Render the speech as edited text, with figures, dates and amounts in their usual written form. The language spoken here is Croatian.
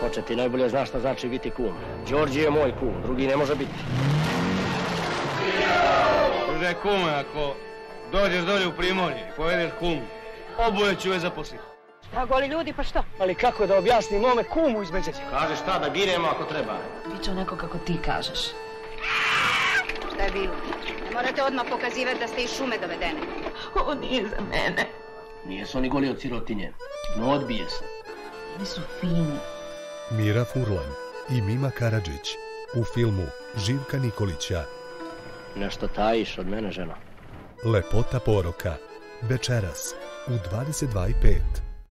Oče, ti najbolje znaš šta znači biti kum. Đorđe je moj kum, drugi ne može biti. Slušaj kume, ako dođeš dolje u Primorje i povedeš kum, oboje ću je zaposliti. A goli ljudi, pa što? Ali kako da objasnim mome kumu iz Međeđa? Kaže šta, da giremo ako treba. Biće onako kako ti kažeš. Šta je bilo? Ne morate odmah pokazivati da ste iz šume dovedene. Ovo nije za mene. Nije su oni goli od sirotinje, no odbije se. Oni su fini. Mira Furlan i Mima Karadžić u filmu Živka Nikolića. Nešto tajiš od mene, žena. Lepota poroka. Večeras u 22:05.